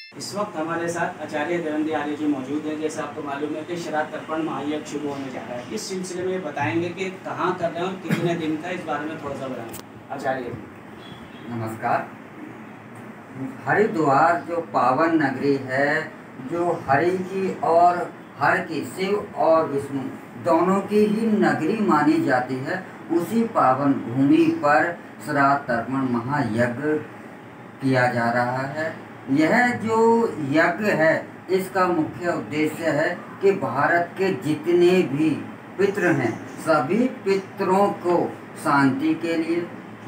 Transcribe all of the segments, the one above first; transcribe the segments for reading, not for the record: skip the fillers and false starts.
इस वक्त हमारे साथ आचार्य देवेंद्र आर्य जी मौजूद हैं। जैसे आपको मालूम है कि श्राद्ध तर्पण महायज्ञ शुरू होने जा रहा है। इस सिलसिले में बताएंगे कि कहाँ कर रहे हैं और कितने दिन का, इस बारे में थोड़ा सा बताएं आचार्य जी। नमस्कार। हरिद्वार जो पावन नगरी है, जो हरि की और हर की, शिव और विष्णु दोनों की ही नगरी मानी जाती है, उसी पावन भूमि पर श्राद्ध तर्पण महायज्ञ किया जा रहा है। यह जो यज्ञ है, इसका मुख्य उद्देश्य है कि भारत के जितने भी पितृ हैं, सभी पितरों को शांति के लिए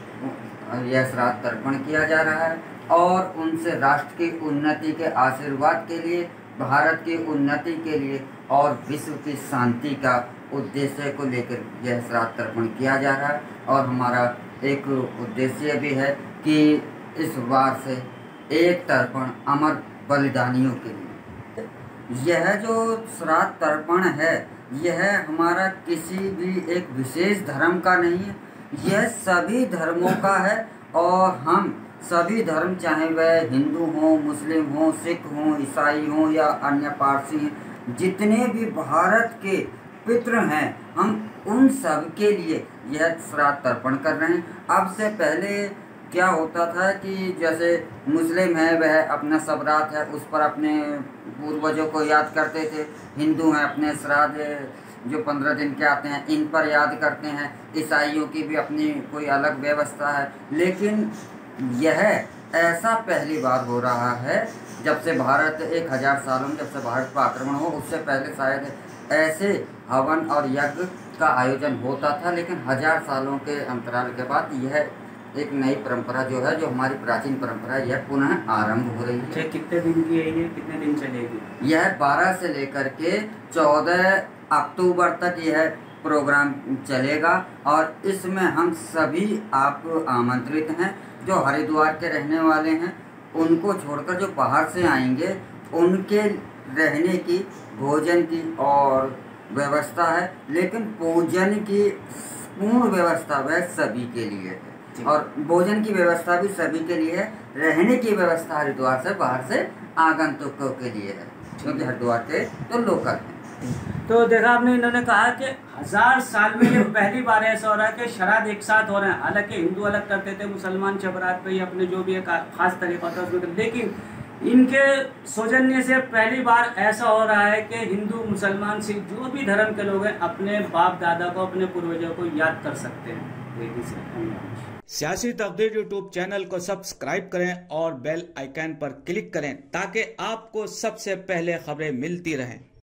यह श्राद्ध तर्पण किया जा रहा है और उनसे राष्ट्र की उन्नति के आशीर्वाद के लिए, भारत की उन्नति के लिए और विश्व की शांति का उद्देश्य को लेकर यह श्राद्ध तर्पण किया जा रहा है। और हमारा एक उद्देश्य भी है कि इस बार से एक तर्पण अमर बलिदानियों के लिए। यह जो श्राद्ध तर्पण है, यह हमारा किसी भी एक विशेष धर्म का नहीं है, यह सभी धर्मों का है। और हम सभी धर्म, चाहे वह हिंदू हों, मुस्लिम हों, सिख हों, ईसाई हों या अन्य पारसी हैं, जितने भी भारत के पितृ हैं, हम उन सब के लिए यह श्राद्ध तर्पण कर रहे हैं। अब से पहले क्या होता था कि जैसे मुस्लिम है वह अपना सबरात है उस पर अपने पूर्वजों को याद करते थे, हिंदू हैं अपने श्राद्ध जो 15 दिन के आते हैं इन पर याद करते हैं, ईसाइयों की भी अपनी कोई अलग व्यवस्था है। लेकिन यह ऐसा पहली बार हो रहा है जब से भारत 1000 सालों में, जब से भारत पर आक्रमण हो, उससे पहले शायद ऐसे हवन और यज्ञ का आयोजन होता था, लेकिन 1000 सालों के अंतराल के बाद यह एक नई परंपरा जो है, जो हमारी प्राचीन परंपरा है, यह पुनः आरंभ हो रही है। कितने दिन की है ये, कितने दिन चलेगी? यह 12 से लेकर के 14 अक्टूबर तक यह प्रोग्राम चलेगा और इसमें हम सभी आप आमंत्रित हैं। जो हरिद्वार के रहने वाले हैं उनको छोड़कर जो बाहर से आएंगे, उनके रहने की, भोजन की और व्यवस्था है, लेकिन भोजन की पूर्ण व्यवस्था वह सभी के लिए है और भोजन की व्यवस्था भी सभी के लिए है। रहने की व्यवस्था हरिद्वार से बाहर से आगंतुकों के लिए है, क्योंकि हरिद्वार के तो लोकल हैं। तो देखा आपने, इन्होंने कहा कि 1000 साल में ये पहली बार ऐसा हो रहा है कि श्राद्ध एक साथ हो रहे हैं। हालांकि हिंदू अलग करते थे, मुसलमान चबरात पे ही अपने जो भी एक खास तरीका था उसमें, लेकिन इनके सौजन्य से पहली बार ऐसा हो रहा है कि हिंदू, मुसलमान, सिख जो भी धर्म के लोग हैं अपने बाप दादा को, अपने पूर्वजों को याद कर सकते हैं। सियासी तकदीर यूट्यूब चैनल को सब्सक्राइब करें और बेल आइकन पर क्लिक करें ताकि आपको सबसे पहले खबरें मिलती रहें।